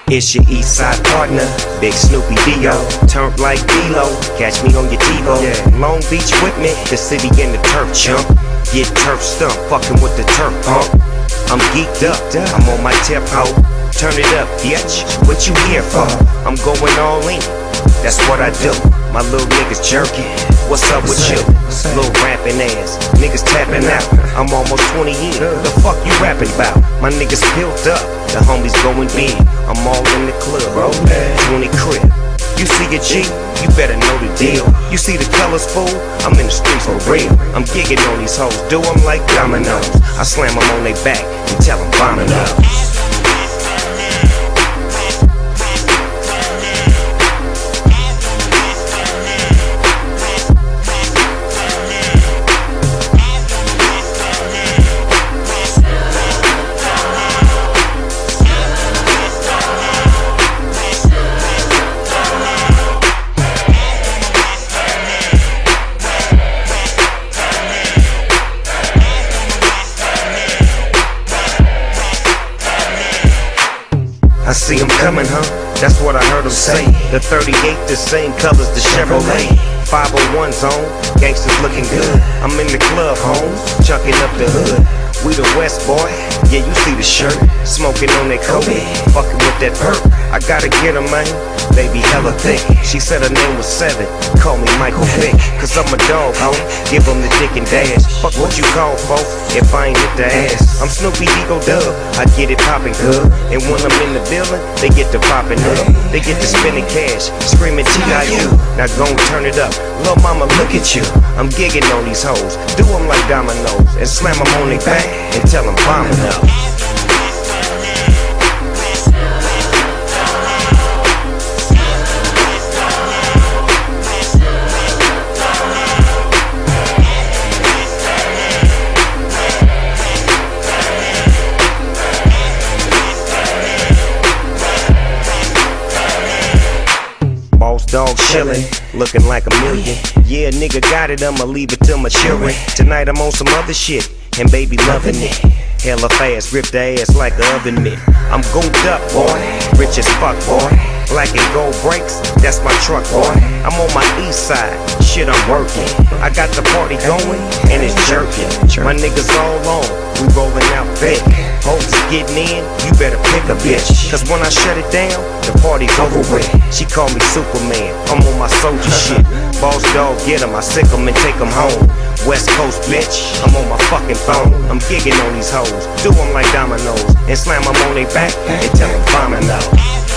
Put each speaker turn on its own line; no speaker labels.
It's your east side partner, Big Snoopy Dio. Turned like D-Lo, catch me on your TiVo. Long Beach with me, the city in the turf chump. Get turf stumped, fucking with the turf pump. I'm geeked up, I'm on my tip ho. Turn it up, bitch, what you here for? I'm going all in, that's what I do. My little niggas jerking, what's up with you? Little rapping ass, niggas tapping out. I'm almost 20 in, the fuck you rapping about? My niggas built up, the homies going big. I'm all in the club, 20 crib. You see a G, you better know the deal. You see the colors, fool, I'm in the streets for real. I'm gigging on these hoes, do them like dominoes. I slam them on their back and tell them bombing up. I see them coming, huh? That's what I heard them say. The 38, the same colors, the Chevrolet. 501 zone, gangsters looking good. I'm in the club, homes, chucking up the hood. We the West, boy, yeah, you see the shirt. Smoking on that coke, fucking with that perk. I gotta get her, man, baby hella thick. She said her name was Seven, call me Michael Vick. Cause I'm a dog, ho, give them the dick and dash. Fuck what you call, folks, if I ain't hit the ass. I'm Snoopy Ego Dub, I get it poppin' good. And when I'm in the building, they get to poppin' up. They get to spending cash, screaming T.I.U. Now gon' turn it up, lil' mama look at you. I'm gigging on these hoes, do them like dominoes. And slam them on their back and tell them bombing up. Dog chillin', looking like a million. Yeah, nigga got it, I'ma leave it till my children. Tonight I'm on some other shit, and baby loving it. Hella fast, grip the ass like a oven mitt. I'm gooped up, boy, rich as fuck, boy. Black and gold brakes, that's my truck, boy. I'm on my east side, shit I'm working. I got the party going, and it's jerking. My niggas all on, we rolling out thick. Hoes getting in, you better pick a bitch. Cause when I shut it down, the party's over with. She call me Superman, I'm on my soldier shit. Boss dog, get him, I sick him and take him home. West Coast bitch, I'm on my fucking phone. I'm gigging on these hoes, do them like dominoes. And slam them on their back and tell them bombing out.